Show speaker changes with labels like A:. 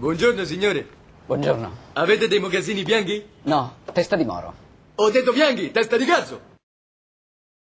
A: Buongiorno, signore.
B: Buongiorno.
A: Avete dei mocassini bianchi?
B: No, testa di moro.
A: Ho detto bianchi, testa di cazzo!